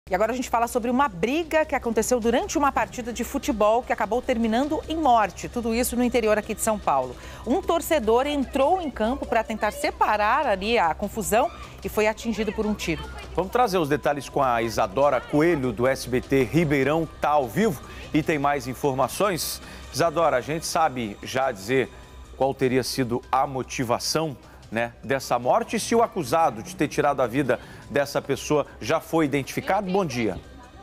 E agora a gente fala sobre uma briga que aconteceu durante uma partida de futebol que acabou terminando em morte. Tudo isso no interior aqui de São Paulo. Um torcedor entrou em campo para tentar separar ali a confusão e foi atingido por um tiro. Vamos trazer os detalhes com a Isadora Coelho, do SBT Ribeirão, que está ao vivo e tem mais informações. Isadora, a gente sabe já dizer qual teria sido a motivação, né, dessa morte e se o acusado de ter tirado a vida dessa pessoa já foi identificado? Bom dia.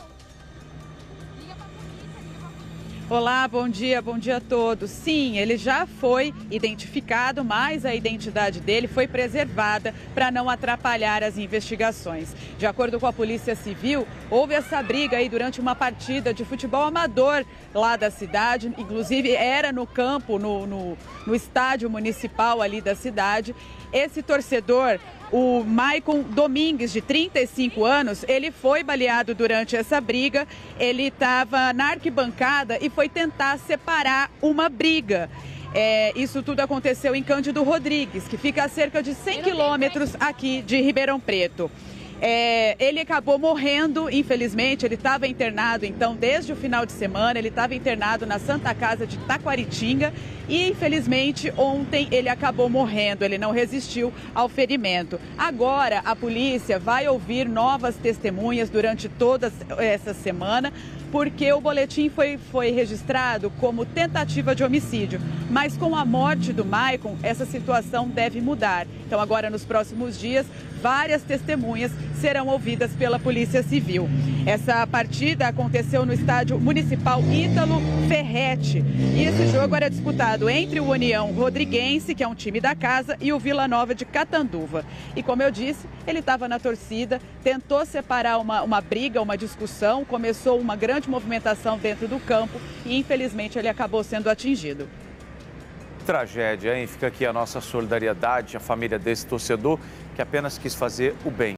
Olá, bom dia a todos. Sim, ele já foi identificado, mas a identidade dele foi preservada para não atrapalhar as investigações. De acordo com a Polícia Civil, houve essa briga aí durante uma partida de futebol amador lá da cidade, inclusive era no campo, no estádio municipal ali da cidade. Esse torcedor, o Maicon Domingues, de 35 anos, ele foi baleado durante essa briga. Ele estava na arquibancada e foi tentar separar uma briga. Isso tudo aconteceu em Cândido Rodrigues, que fica a cerca de 100 quilômetros aqui de Ribeirão Preto. Ele acabou morrendo, infelizmente. Ele estava internado, então, desde o final de semana. Ele estava internado na Santa Casa de Taquaritinga e, infelizmente, ontem ele acabou morrendo. Ele não resistiu ao ferimento. Agora, a polícia vai ouvir novas testemunhas durante toda essa semana, porque o boletim foi registrado como tentativa de homicídio. Mas com a morte do Maicon, essa situação deve mudar. Então, agora, nos próximos dias, várias testemunhas serão ouvidas pela Polícia Civil. Essa partida aconteceu no estádio municipal Ítalo Ferretti. E esse jogo era disputado entre o União Rodriguense, que é um time da casa, e o Vila Nova de Catanduva. E como eu disse, ele estava na torcida, tentou separar uma briga, uma discussão, começou uma grande movimentação dentro do campo e, infelizmente, ele acabou sendo atingido. Tragédia, hein? Fica aqui a nossa solidariedade à família desse torcedor que apenas quis fazer o bem.